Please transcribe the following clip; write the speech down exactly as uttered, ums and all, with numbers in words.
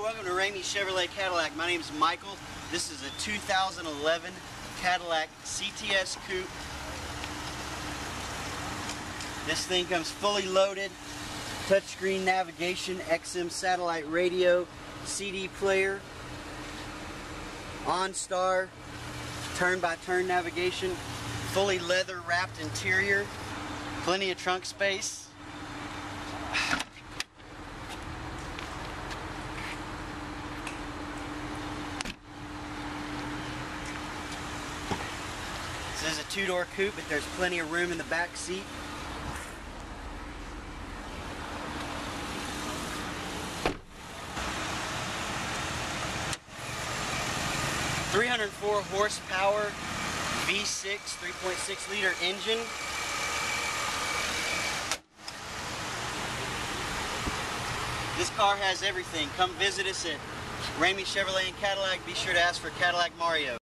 welcome to Ramey Chevrolet Cadillac. My name is Michael. This is a two thousand eleven Cadillac C T S Coupe. This thing comes fully loaded, touchscreen navigation, X M satellite radio, C D player, OnStar, turn-by-turn navigation, fully leather-wrapped interior, plenty of trunk space. This is a two-door coupe, but there's plenty of room in the back seat. three hundred four horsepower, V six, three point six liter engine. This car has everything. Come visit us at Ramey Chevrolet and Cadillac. Be sure to ask for Cadillac Mario.